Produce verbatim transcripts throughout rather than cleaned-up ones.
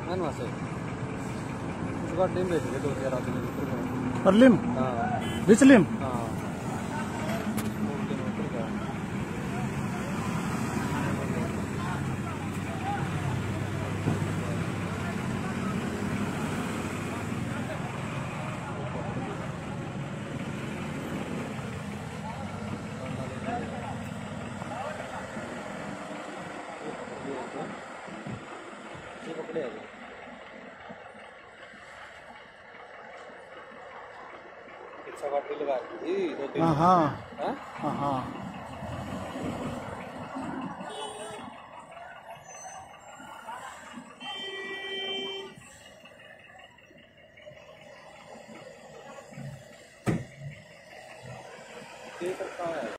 वहाँ से उसका टीम भेज के दो चार आदमी और लिम हाँ विच लिम हाँ पकड़े सवारी लगा दी दो तीन हाँ हाँ हाँ हाँ हाँ ये सब कहाँ है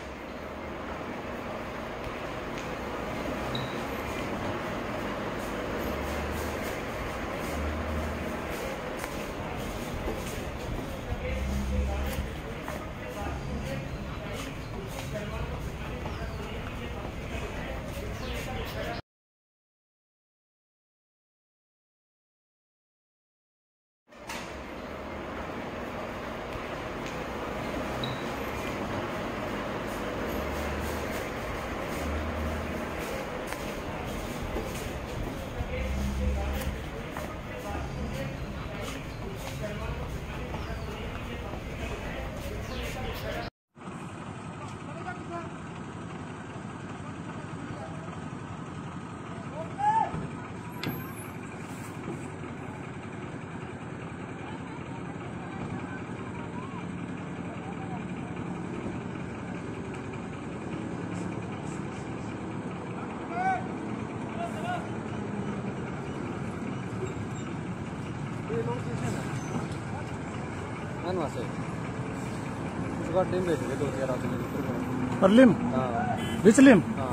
वहाँ से उसका टीम भेज के दो चार आदमी और लिम हाँ विच लिम हाँ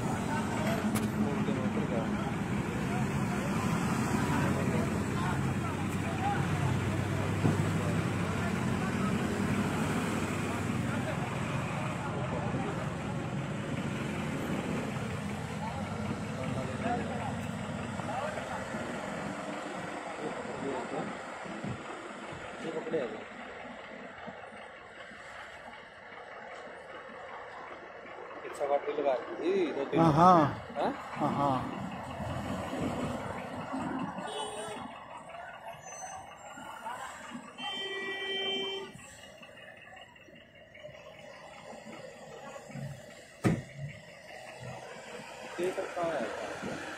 ये पकड़े सवारी लगा दी दो तीन हाँ हाँ हाँ हाँ हाँ ये सब कहाँ है